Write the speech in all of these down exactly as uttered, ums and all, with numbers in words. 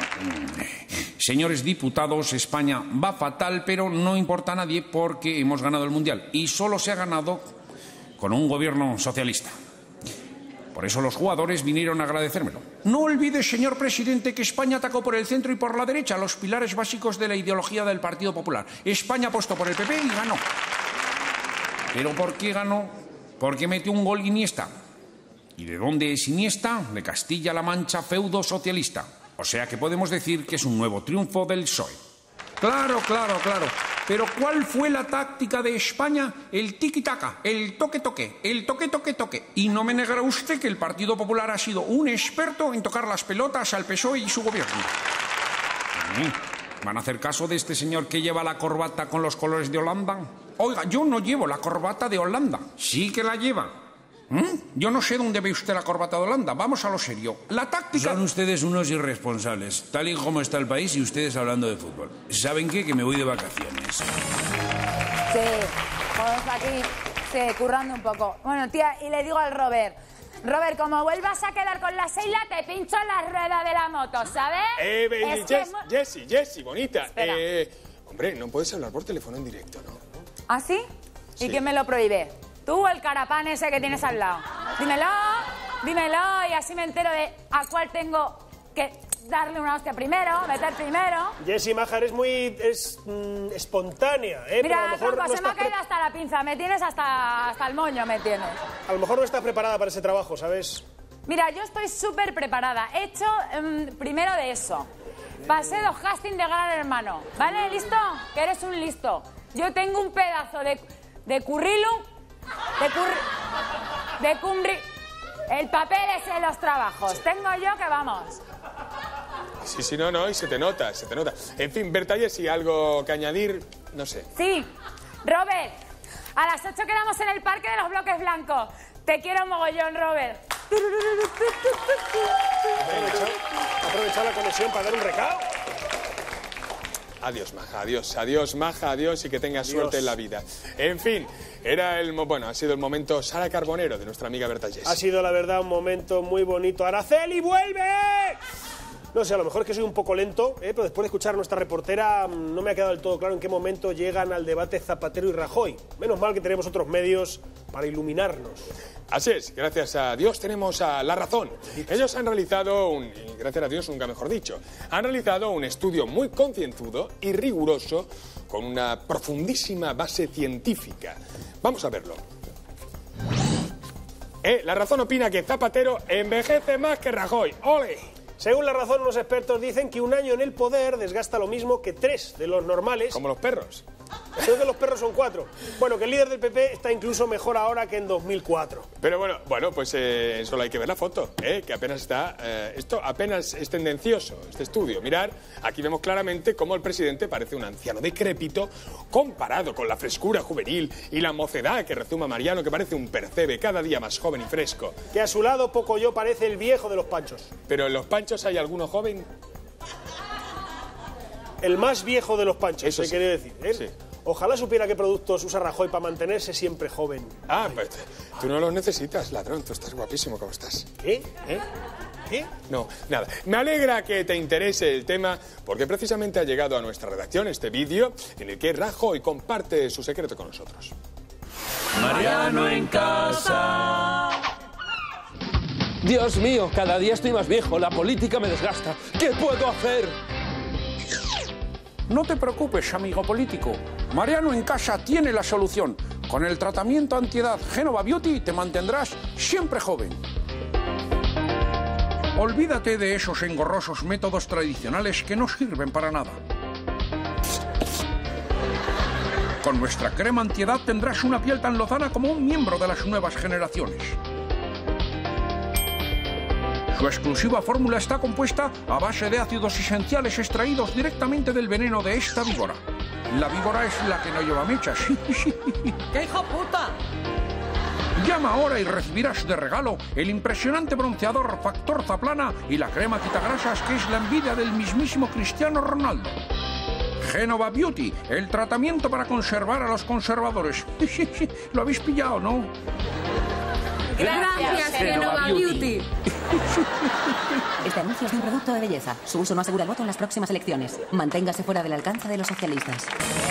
Señores diputados, España va fatal, pero no importa a nadie porque hemos ganado el Mundial. Y solo se ha ganado con un gobierno socialista. Por eso los jugadores vinieron a agradecérmelo. No olvide, señor presidente, que España atacó por el centro y por la derecha los pilares básicos de la ideología del Partido Popular. España apostó por el P P y ganó. ¿Pero por qué ganó? Porque metió un gol Iniesta. ¿Y de dónde es Iniesta? De Castilla-La Mancha, feudo socialista. O sea que podemos decir que es un nuevo triunfo del P S O E. Claro, claro, claro. Pero ¿cuál fue la táctica de España? El tiki-taka, el toque-toque, el toque-toque-toque. Y no me negará usted que el Partido Popular ha sido un experto en tocar las pelotas al P S O E y su gobierno. ¿Van a hacer caso de este señor que lleva la corbata con los colores de Holanda? Oiga, yo no llevo la corbata de Holanda. Sí que la lleva. ¿Mm? Yo no sé dónde ve usted la corbata de Holanda. Vamos a lo serio. La táctica... Son ustedes unos irresponsables, tal y como está el país y ustedes hablando de fútbol. ¿Saben qué? Que me voy de vacaciones. Sí, vamos aquí, sí, currando un poco. Bueno, tía, y le digo al Robert... Robert, como vuelvas a quedar con la Seila, te pincho la rueda de la moto, ¿sabes? Eh, baby, es Jess, que... Jessie, Jessie, bonita. Espera. Eh, hombre, no puedes hablar por teléfono en directo, ¿no? ¿Ah, sí? Sí. ¿Y quién me lo prohíbe? Tú o el carapán ese que tienes al lado. Dímelo, dímelo, y así me entero de a cuál tengo que darle una hostia primero, meter primero. Jessie, maja, eres muy es, mm, espontánea, ¿eh? Pero Mira, a lo mejor tronco, no se me ha estás caído hasta la pinza, me tienes hasta, hasta el moño, me tienes. A lo mejor no estás preparada para ese trabajo, ¿sabes? Mira, yo estoy súper preparada. He hecho um, primero de eso. Pasé dos castings de Gran Hermano. ¿Vale? ¿Listo? Que eres un listo. Yo tengo un pedazo de, de currículum, de curri, de cumri... El papel es en los trabajos. Sí. Tengo yo que vamos. Sí, sí, no, no, y se te nota, se te nota. En fin, Berta, Jessie, algo que añadir, no sé. Sí. Robert, a las ocho quedamos en el Parque de los Bloques Blancos. Te quiero mogollón, Robert. ¿Ha aprovechado la conexión para dar un recado? Adiós, maja, adiós, adiós, maja, adiós y que tengas Adiós. suerte en la vida. En fin, era el, mo- bueno, ha sido el momento Sara Carbonero de nuestra amiga Berta Jessie. Ha sido, la verdad, un momento muy bonito. ¡Araceli, vuelve! No sé, a lo mejor es que soy un poco lento, ¿eh? Pero después de escuchar a nuestra reportera no me ha quedado del todo claro en qué momento llegan al debate Zapatero y Rajoy. Menos mal que tenemos otros medios para iluminarnos. Así es, gracias a Dios tenemos a La Razón. Ellos han realizado un, y gracias a Dios nunca mejor dicho, han realizado un estudio muy concienzudo y riguroso con una profundísima base científica. Vamos a verlo. Eh, La Razón opina que Zapatero envejece más que Rajoy. ¡Ole! Según La Razón, unos expertos dicen que un año en el poder desgasta lo mismo que tres de los normales. Como los perros. Creo que los perros son cuatro. Bueno, que el líder del P P está incluso mejor ahora que en dos mil cuatro. Pero bueno, bueno, pues eh, solo hay que ver la foto, ¿eh? Que apenas está... Eh, esto apenas es tendencioso, este estudio. Mirad, aquí vemos claramente cómo el presidente parece un anciano decrépito comparado con la frescura juvenil y la mocedad que rezuma Mariano, que parece un percebe cada día más joven y fresco. Que a su lado poco yo parece el viejo de los panchos. Pero en los panchos hay alguno joven. El más viejo de los panchos, Eso se sí. quiere decir, ¿eh? Sí. Ojalá supiera qué productos usa Rajoy para mantenerse siempre joven. Ah, pues tú no los necesitas, ladrón. Tú estás guapísimo como estás. ¿Qué? ¿Eh? ¿Qué? No, nada. Me alegra que te interese el tema porque precisamente ha llegado a nuestra redacción este vídeo en el que Rajoy comparte su secreto con nosotros. Mariano en casa. Dios mío, cada día estoy más viejo, la política me desgasta. ¿Qué puedo hacer? No te preocupes, amigo político. Mariano en casa tiene la solución. Con el tratamiento antiedad Genova Beauty te mantendrás siempre joven. Olvídate de esos engorrosos métodos tradicionales que no sirven para nada. Con nuestra crema antiedad tendrás una piel tan lozana como un miembro de las nuevas generaciones. Su exclusiva fórmula está compuesta a base de ácidos esenciales extraídos directamente del veneno de esta víbora. La víbora es la que no lleva mechas. ¡Qué hijo puta! Llama ahora y recibirás de regalo el impresionante bronceador Factor Zaplana y la crema quitagrasas que es la envidia del mismísimo Cristiano Ronaldo. Genova Beauty, el tratamiento para conservar a los conservadores. ¿Lo habéis pillado, no? Gracias, Genova Beauty. Este anuncio beneficios de un producto de belleza. Su uso no asegura el voto en las próximas elecciones. Manténgase fuera del alcance de los socialistas.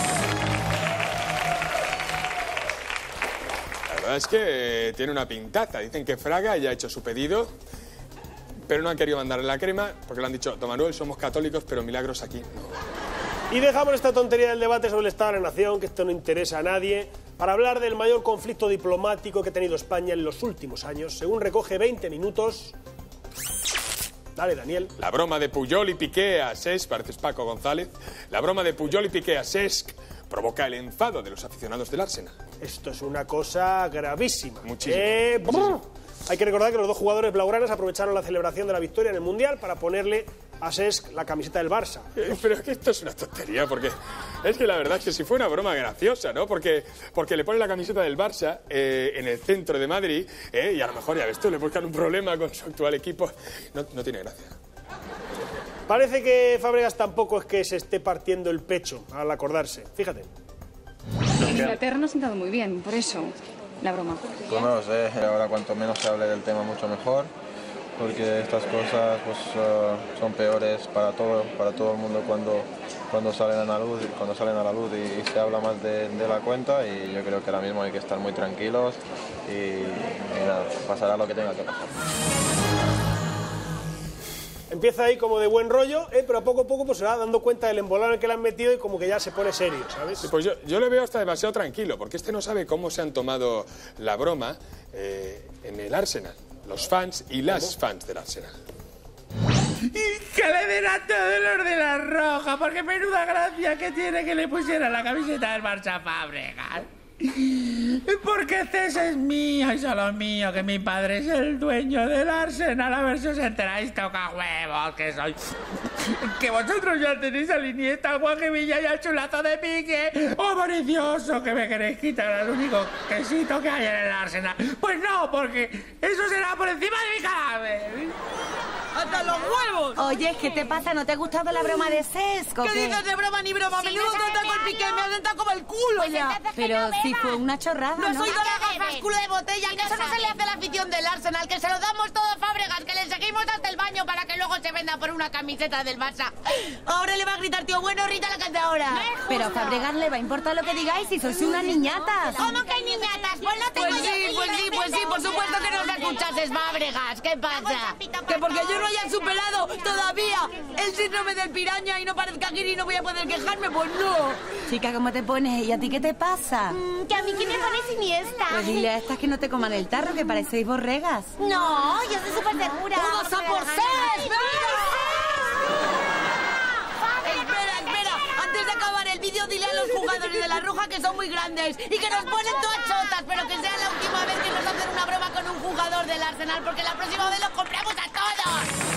La verdad es que tiene una pintaza. Dicen que Fraga ya ha hecho su pedido, pero no han querido mandarle la crema porque le han dicho: don Manuel, somos católicos, pero milagros aquí no. Y dejamos esta tontería del debate sobre el Estado de la Nación, que esto no interesa a nadie, para hablar del mayor conflicto diplomático que ha tenido España en los últimos años, según recoge veinte minutos. Dale, Daniel. La broma de Puyol y Piqué a Cesc, pareces Paco González, la broma de Puyol y Piqué a Cesc provoca el enfado de los aficionados del Arsenal. Esto es una cosa gravísima. Muchísimo. Eh, Muchísimo. Hay que recordar que los dos jugadores blaugranas aprovecharon la celebración de la victoria en el Mundial para ponerle a Cesc la camiseta del Barça. Eh, pero es que esto es una tontería, porque es que la verdad es que si fue una broma graciosa, ¿no? Porque, porque le pone la camiseta del Barça eh, en el centro de Madrid eh, y a lo mejor, ya ves tú, le buscan un problema con su actual equipo. No, no tiene gracia. Parece que Fábregas tampoco es que se esté partiendo el pecho al acordarse. Fíjate. En Inglaterra no ha sentado muy bien, por eso la broma. Pues no lo sé, ahora cuanto menos se hable del tema mucho mejor, porque estas cosas pues, uh, son peores para todo, para todo el mundo cuando, cuando, salen a la luz, cuando salen a la luz y, y se habla más de, de la cuenta, y yo creo que ahora mismo hay que estar muy tranquilos y, y nada, pasará lo que tenga que pasar. Empieza ahí como de buen rollo, eh, pero a poco a poco pues se va dando cuenta del embolado en el que le han metido y como que ya se pone serio, ¿sabes? Sí, pues yo, yo le veo hasta demasiado tranquilo, porque este no sabe cómo se han tomado la broma eh, en el Arsenal, los fans y las ¿Cómo? fans del Arsenal. Y que le den a todos los de la Roja, porque menuda gracia que tiene que le pusiera la camiseta del Barça a Fábregas. Porque Cesc es mío y solo mío, que mi padre es el dueño del Arsenal. A ver si os enteráis, toca huevos, que soy... Que vosotros ya tenéis al Iniesta, al Guajevilla y al chulazo de Piqué. ¡Oh, malicioso, que me queréis quitar al único quesito que hay en el Arsenal! Pues no, porque eso será por encima de mi cadáver. ¡Hasta los huevos! Oye, ¿qué te pasa? ¿No te ha gustado la broma de Cesc? ¿Qué dices de broma ni broma? Sí, Menudo no trata con Piqué, me ha sentado como el culo Pues ya. Pero sí fue una chorrada, No, ¿no? soy de la gafas, culo de botella, que eso no se le hace a la afición del Arsenal, que se lo damos todo a Fábregas, que le seguimos hasta el baño para que luego se venda por una camiseta del Barça. Ahora le va a gritar, tío bueno, Rita la canta ahora. Pero a Fábregas le va a importar lo que digáis si sois unas niñatas. ¿Cómo que niñatas? Pues no tengo Pues sí, pues sí, pues sí, por supuesto que nos escuchases, Fábregas. ¿Qué pasa? Que porque yo no haya superado todavía el síndrome del piraña y no parezca guiri y no voy a poder quejarme, pues no. Chica, ¿cómo te pones? ¿Y a ti qué te pasa? Mm, que a mí que me pones Iniesta. Pues dile a estas que no te coman el tarro, que parecéis borregas. No, yo estoy súper segura. ¡Todos a por Cesc! Espera, espera. Antes de acabar el vídeo, dile a los jugadores de la Roja que son muy grandes y que nos ponen todas chotas, pero que sea la última vez que nos hacen una broma con un jugador del Arsenal, porque la próxima vez los compramos a todos.